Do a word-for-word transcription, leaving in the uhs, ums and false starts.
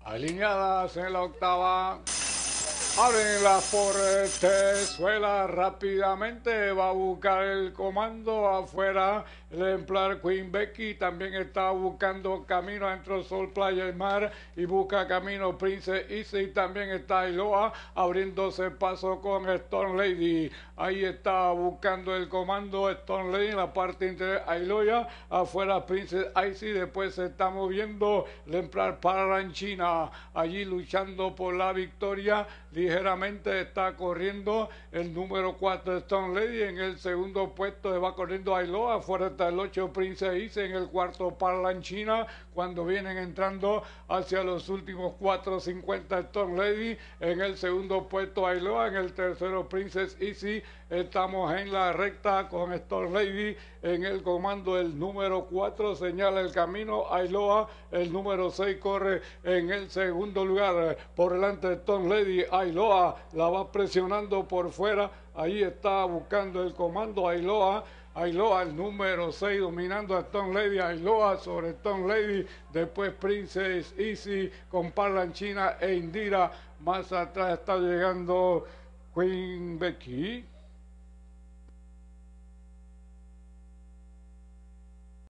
Alineadas en la octava. Abren la portezuela rápidamente, va a buscar el comando afuera. El ejemplar Queen Becky también está buscando camino adentro Sol Playa y Mar y busca camino Prince Easy. También está Ailoa abriéndose paso con Stone Lady. Ahí está buscando el comando Stone Lady en la parte interior. Ailoa afuera Prince Easy. Después se está moviendo el ejemplar Paranchina allí luchando por la victoria. Ligeramente está corriendo el número cuatro Stone Lady. En el segundo puesto va corriendo Ailoa. Afuera está el ocho Prince Easy. En el cuarto Parlanchina. Cuando vienen entrando hacia los últimos cuatro cincuenta Stone Lady. En el segundo puesto Ailoa. En el tercero Princess Easy. Estamos en la recta con Stone Lady. En el comando el número cuatro señala el camino Ailoa. El número seis corre en el segundo lugar. Por delante Stone Lady. Ailoa la va presionando por fuera. Ahí está buscando el comando Ailoa. Ailoa, el número seis, dominando a Stone Lady. Ailoa sobre Stone Lady. Después Princess Easy con Parlanchina e Indira. Más atrás está llegando Queen Becky.